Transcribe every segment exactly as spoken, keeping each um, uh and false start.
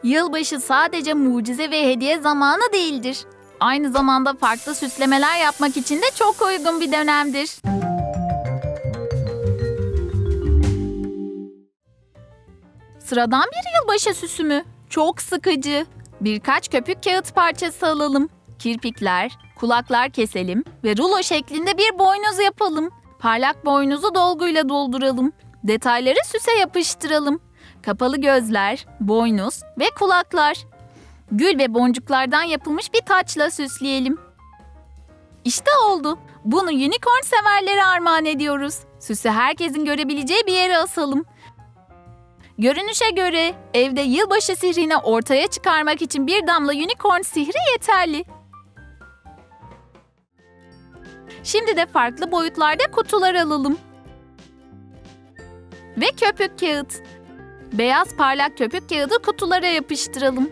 Yılbaşı sadece mucize ve hediye zamanı değildir. Aynı zamanda farklı süslemeler yapmak için de çok uygun bir dönemdir. Sıradan bir yılbaşı süsü mü? Çok sıkıcı. Birkaç köpük kağıt parçası alalım. Kirpikler, kulaklar keselim ve rulo şeklinde bir boynuz yapalım. Parlak boynuzu dolguyla dolduralım. Detayları süse yapıştıralım. Kapalı gözler, boynuz ve kulaklar. Gül ve boncuklardan yapılmış bir taçla süsleyelim. İşte oldu. Bunu unicorn severlere armağan ediyoruz. Süsü herkesin görebileceği bir yere asalım. Görünüşe göre evde yılbaşı sihrini ortaya çıkarmak için bir damla unicorn sihri yeterli. Şimdi de farklı boyutlarda kutular alalım. Ve köpük kağıt. Beyaz parlak köpük kağıdı kutulara yapıştıralım.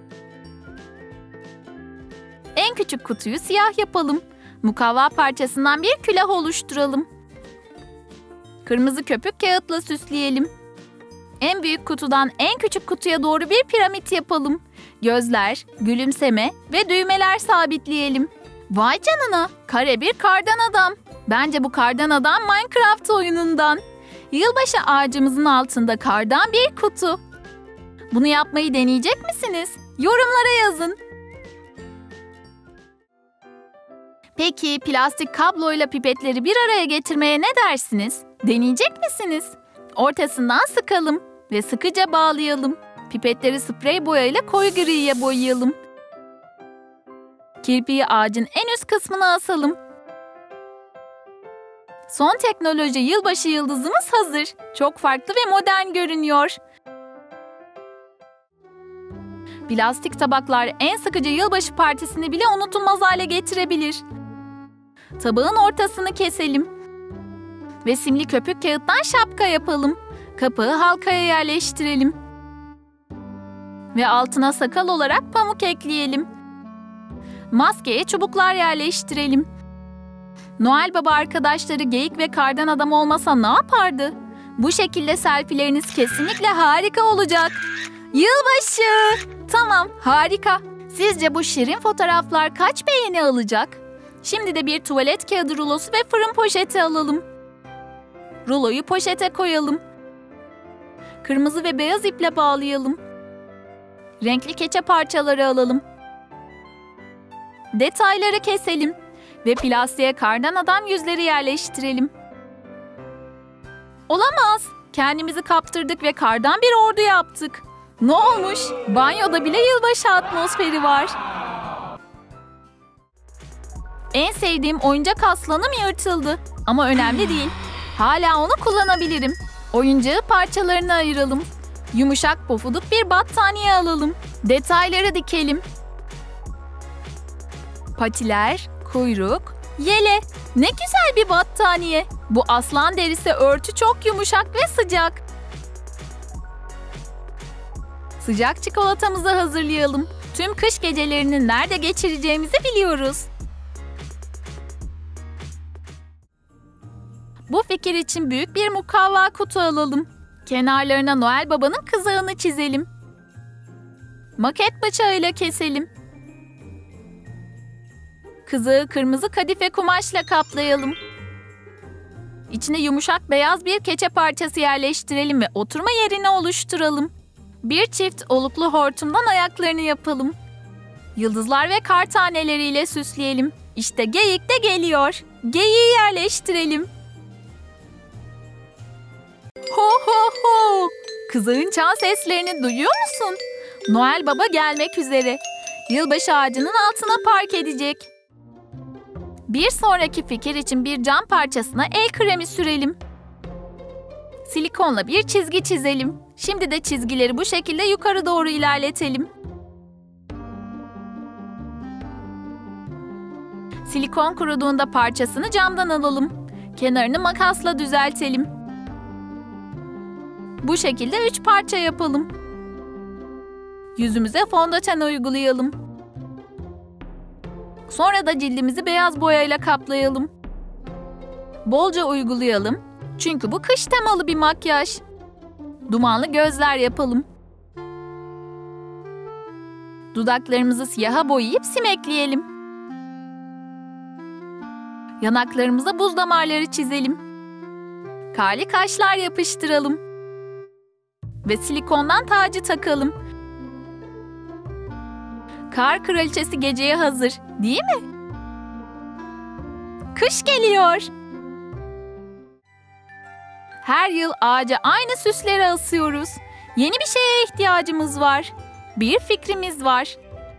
En küçük kutuyu siyah yapalım. Mukavva parçasından bir külah oluşturalım. Kırmızı köpük kağıtla süsleyelim. En büyük kutudan en küçük kutuya doğru bir piramit yapalım. Gözler, gülümseme ve düğmeler sabitleyelim. Vay canına, kare bir kardan adam. Bence bu kardan adam Minecraft oyunundan. Yılbaşı ağacımızın altında kardan bir kutu. Bunu yapmayı deneyecek misiniz? Yorumlara yazın. Peki plastik kabloyla pipetleri bir araya getirmeye ne dersiniz? Deneyecek misiniz? Ortasından sıkalım ve sıkıca bağlayalım. Pipetleri sprey boyayla koyu griye boyayalım. Kirpiği ağacın en üst kısmına asalım. Son teknoloji yılbaşı yıldızımız hazır. Çok farklı ve modern görünüyor. Plastik tabaklar en sıkıcı yılbaşı partisini bile unutulmaz hale getirebilir. Tabağın ortasını keselim. Ve simli köpük kağıttan şapka yapalım. Kapağı halkaya yerleştirelim. Ve altına sakal olarak pamuk ekleyelim. Maskeye çubuklar yerleştirelim. Noel Baba arkadaşları geyik ve kardan adam olmasa ne yapardı? Bu şekilde selfie'leriniz kesinlikle harika olacak. Yılbaşı! Tamam, harika. Sizce bu şirin fotoğraflar kaç beğeni alacak? Şimdi de bir tuvalet kağıdı rulosu ve fırın poşeti alalım. Ruloyu poşete koyalım. Kırmızı ve beyaz iple bağlayalım. Renkli keçe parçaları alalım. Detayları keselim. Ve plastiğe kardan adam yüzleri yerleştirelim. Olamaz. Kendimizi kaptırdık ve kardan bir ordu yaptık. Ne olmuş? Banyoda bile yılbaşı atmosferi var. En sevdiğim oyuncak aslanım yırtıldı. Ama önemli değil. Hala onu kullanabilirim. Oyuncağı parçalarına ayıralım. Yumuşak pofuduk bir battaniye alalım. Detayları dikelim. Patiler, kuyruk, yele. Ne güzel bir battaniye. Bu aslan derisi örtü çok yumuşak ve sıcak. Sıcak çikolatamızı hazırlayalım. Tüm kış gecelerini nerede geçireceğimizi biliyoruz. Bu fikir için büyük bir mukavva kutu alalım. Kenarlarına Noel Baba'nın kızağını çizelim. Maket bıçağıyla keselim. Kızağı kırmızı kadife kumaşla kaplayalım. İçine yumuşak beyaz bir keçe parçası yerleştirelim ve oturma yerini oluşturalım. Bir çift oluklu hortumdan ayaklarını yapalım. Yıldızlar ve kar taneleriyle süsleyelim. İşte geyik de geliyor. Geyiği yerleştirelim. Ho ho ho! Kızağın çan seslerini duyuyor musun? Noel Baba gelmek üzere. Yılbaşı ağacının altına park edecek. Bir sonraki fikir için bir cam parçasına el kremi sürelim. Silikonla bir çizgi çizelim. Şimdi de çizgileri bu şekilde yukarı doğru ilerletelim. Silikon kuruduğunda parçasını camdan alalım. Kenarını makasla düzeltelim. Bu şekilde üç parça yapalım. Yüzümüze fondöten uygulayalım. Sonra da cildimizi beyaz boyayla kaplayalım. Bolca uygulayalım. Çünkü bu kış temalı bir makyaj. Dumanlı gözler yapalım. Dudaklarımızı siyaha boyayıp sim ekleyelim. Yanaklarımıza buz damarları çizelim. Karlı kaşlar yapıştıralım. Ve silikondan tacı takalım. Kar kraliçesi geceye hazır, değil mi? Kış geliyor. Her yıl ağaca aynı süsleri asıyoruz. Yeni bir şeye ihtiyacımız var. Bir fikrimiz var.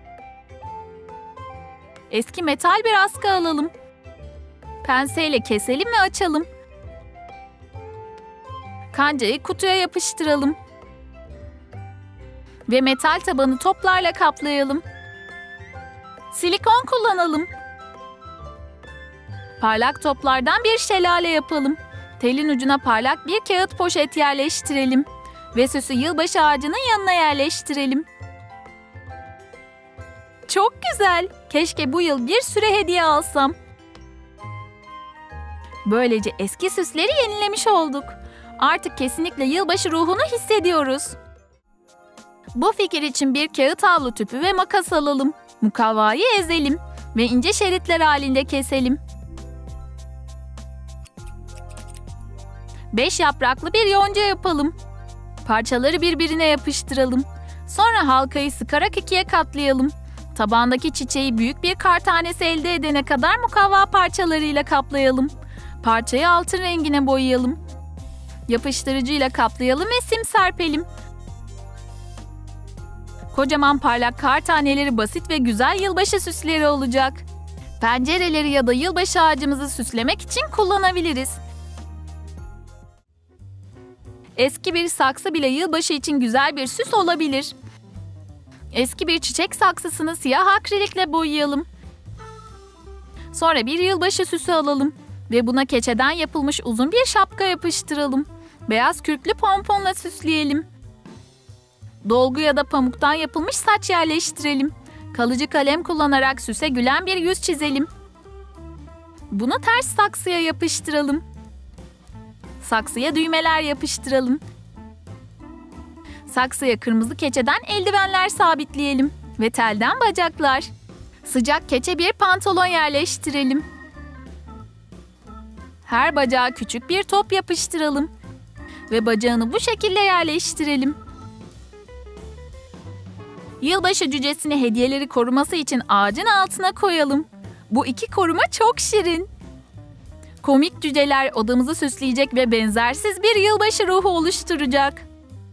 Eski metal bir askı alalım. Penseyle keselim ve açalım. Kancayı kutuya yapıştıralım. Ve metal tabanı toplarla kaplayalım. Silikon kullanalım. Parlak toplardan bir şelale yapalım. Telin ucuna parlak bir kağıt poşet yerleştirelim. Ve süsü yılbaşı ağacının yanına yerleştirelim. Çok güzel. Keşke bu yıl bir sürü hediye alsam. Böylece eski süsleri yenilemiş olduk. Artık kesinlikle yılbaşı ruhunu hissediyoruz. Bu fikir için bir kağıt havlu tüpü ve makas alalım. Mukavvayı ezelim ve ince şeritler halinde keselim. Beş yapraklı bir yonca yapalım. Parçaları birbirine yapıştıralım. Sonra halkayı sıkarak ikiye katlayalım. Tabandaki çiçeği büyük bir kar tanesi elde edene kadar mukavva parçalarıyla kaplayalım. Parçayı altın rengine boyayalım. Yapıştırıcıyla kaplayalım ve sim serpelim. Kocaman parlak kar taneleri basit ve güzel yılbaşı süsleri olacak. Pencereleri ya da yılbaşı ağacımızı süslemek için kullanabiliriz. Eski bir saksı bile yılbaşı için güzel bir süs olabilir. Eski bir çiçek saksısını siyah akrilikle boyayalım. Sonra bir yılbaşı süsü alalım ve buna keçeden yapılmış uzun bir şapka yapıştıralım. Beyaz kürklü pomponla süsleyelim. Dolgu ya da pamuktan yapılmış saç yerleştirelim. Kalıcı kalem kullanarak süse gülen bir yüz çizelim. Bunu ters saksıya yapıştıralım. Saksıya düğmeler yapıştıralım. Saksıya kırmızı keçeden eldivenler sabitleyelim ve telden bacaklar. Sıcak keçe bir pantolon yerleştirelim. Her bacağa küçük bir top yapıştıralım ve bacağını bu şekilde yerleştirelim. Yılbaşı cücesini hediyeleri koruması için ağacın altına koyalım. Bu iki koruma çok şirin. Komik cüceler odamızı süsleyecek ve benzersiz bir yılbaşı ruhu oluşturacak.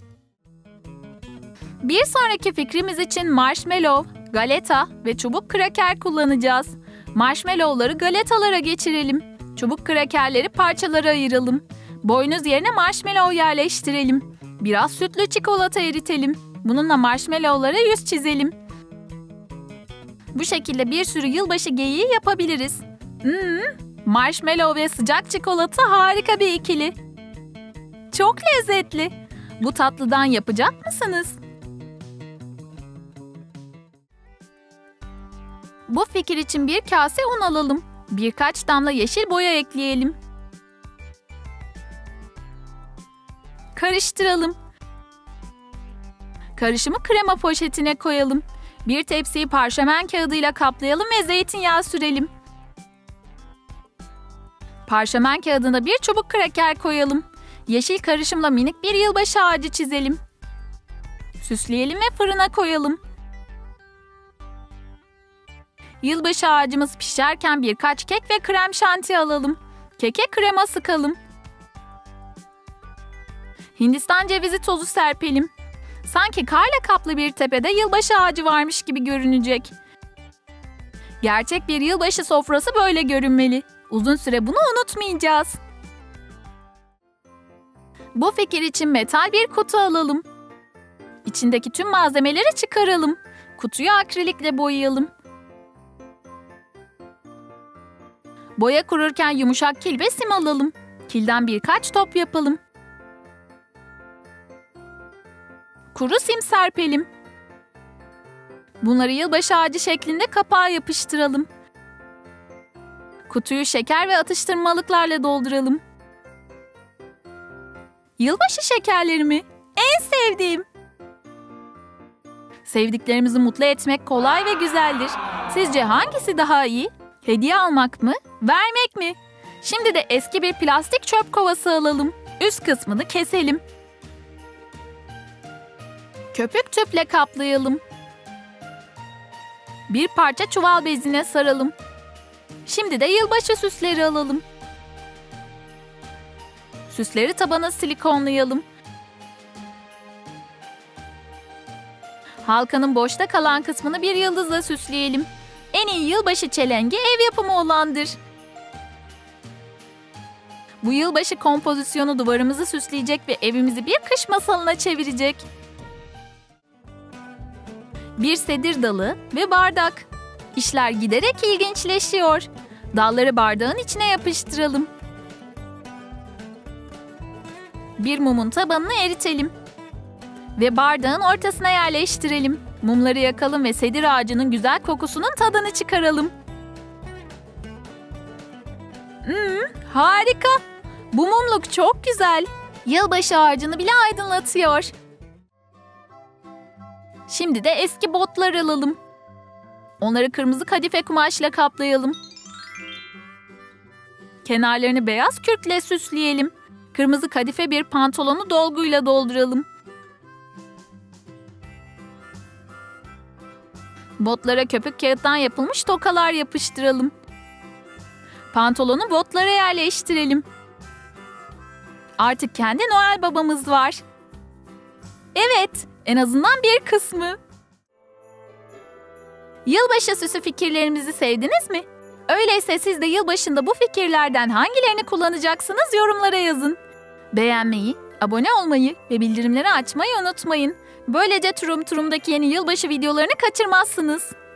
Bir sonraki fikrimiz için marshmallow, galeta ve çubuk kraker kullanacağız. Marshmallowları galetalara geçirelim. Çubuk krakerleri parçalara ayıralım. Boynuz yerine marshmallow yerleştirelim. Biraz sütlü çikolata eritelim. Bununla marshmallowlara yüz çizelim. Bu şekilde bir sürü yılbaşı geyiği yapabiliriz. Hmm, marshmallow ve sıcak çikolata harika bir ikili. Çok lezzetli. Bu tatlıdan yapacak mısınız? Bu fikir için bir kase un alalım. Birkaç damla yeşil boya ekleyelim. Karıştıralım. Karışımı krema poşetine koyalım. Bir tepsiyi parşömen kağıdıyla kaplayalım ve zeytinyağı sürelim. Parşömen kağıdına bir çubuk kraker koyalım. Yeşil karışımla minik bir yılbaşı ağacı çizelim. Süsleyelim ve fırına koyalım. Yılbaşı ağacımız pişerken birkaç kek ve krem şanti alalım. Keke krema sıkalım. Hindistan cevizi tozu serpelim. Sanki karla kaplı bir tepede yılbaşı ağacı varmış gibi görünecek. Gerçek bir yılbaşı sofrası böyle görünmeli. Uzun süre bunu unutmayacağız. Bu fikir için metal bir kutu alalım. İçindeki tüm malzemeleri çıkaralım. Kutuyu akrilikle boyayalım. Boya kururken yumuşak kil ve sim alalım. Kilden birkaç top yapalım. Kuru sim serpelim. Bunları yılbaşı ağacı şeklinde kapağa yapıştıralım. Kutuyu şeker ve atıştırmalıklarla dolduralım. Yılbaşı şekerleri mi? En sevdiğim. Sevdiklerimizi mutlu etmek kolay ve güzeldir. Sizce hangisi daha iyi? Hediye almak mı, vermek mi? Şimdi de eski bir plastik çöp kovası alalım. Üst kısmını keselim. Köpük tüple kaplayalım. Bir parça çuval bezine saralım. Şimdi de yılbaşı süsleri alalım. Süsleri tabana silikonlayalım. Halkanın boşta kalan kısmını bir yıldızla süsleyelim. En iyi yılbaşı çelengi ev yapımı olandır. Bu yılbaşı kompozisyonu duvarımızı süsleyecek ve evimizi bir kış masalına çevirecek. Bir sedir dalı ve bardak. İşler giderek ilginçleşiyor. Dalları bardağın içine yapıştıralım. Bir mumun tabanını eritelim. Ve bardağın ortasına yerleştirelim. Mumları yakalım ve sedir ağacının güzel kokusunun tadını çıkaralım. Hmm, harika. Bu mumluk çok güzel. Yılbaşı ağacını bile aydınlatıyor. Şimdi de eski botlar alalım. Onları kırmızı kadife kumaşla kaplayalım. Kenarlarını beyaz kürkle süsleyelim. Kırmızı kadife bir pantolonu dolguyla dolduralım. Botlara köpük kağıttan yapılmış tokalar yapıştıralım. Pantolonu botlara yerleştirelim. Artık kendi Noel babamız var. Evet, en azından bir kısmı. Yılbaşı süsü fikirlerimizi sevdiniz mi? Öyleyse siz de yılbaşında bu fikirlerden hangilerini kullanacaksınız yorumlara yazın. Beğenmeyi, abone olmayı ve bildirimleri açmayı unutmayın. Böylece Turum Turum'daki yeni yılbaşı videolarını kaçırmazsınız.